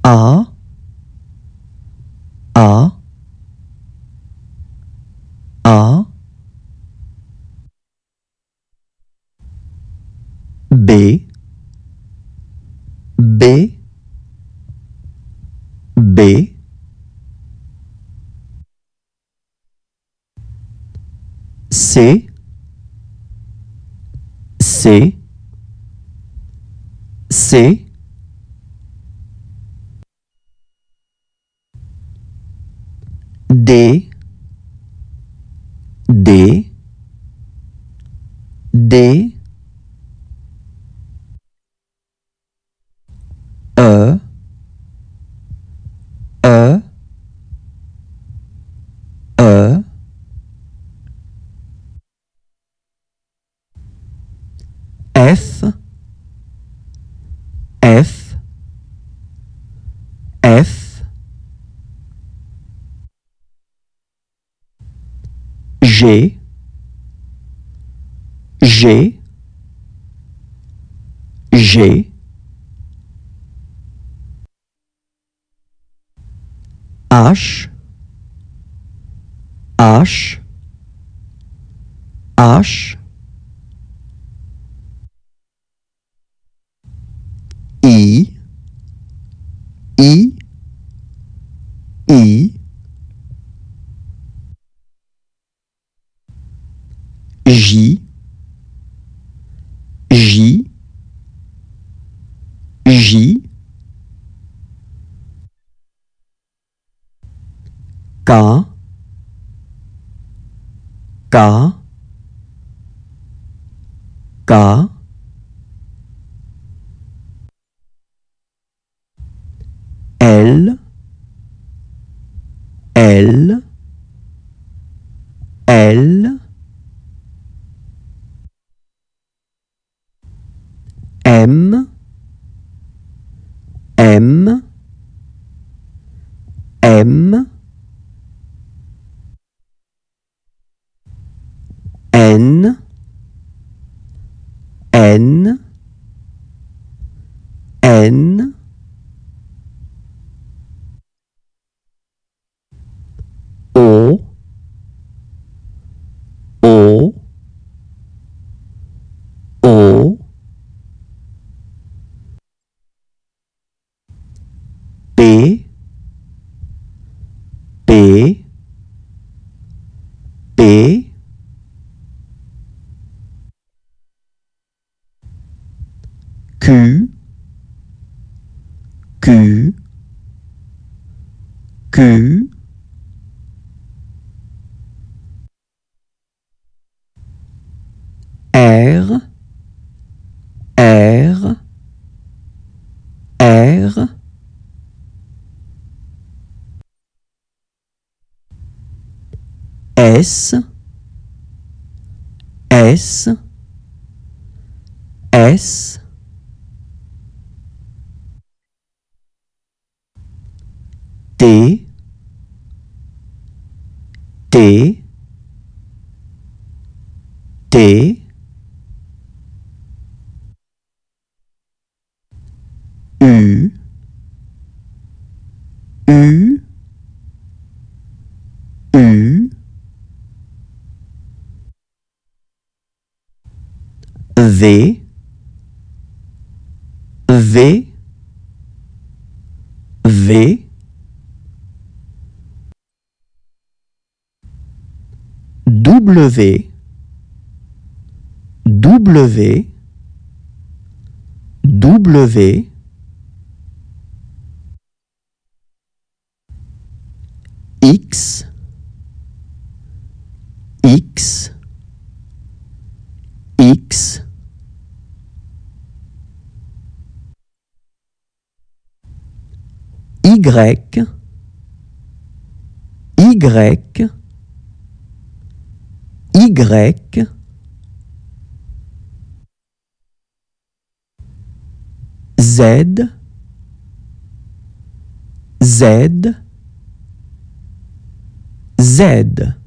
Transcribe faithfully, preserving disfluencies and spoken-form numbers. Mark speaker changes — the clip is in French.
Speaker 1: A, A, A, B, B, B, C, C, C, D, D, D, E, E, E, F, F, F, G, G, G, H, H, H, I, I, I, J, J, J, K, K, K, L, L, L, M, M, M, N, N, N, O, O, O, P, P, P, Q, Q, Q, R, R, R, S, S, S, T, T, T, U, U, U, V, V, V, W, W, W, X, X, X, Y, Y, Y, Z, Z, Z.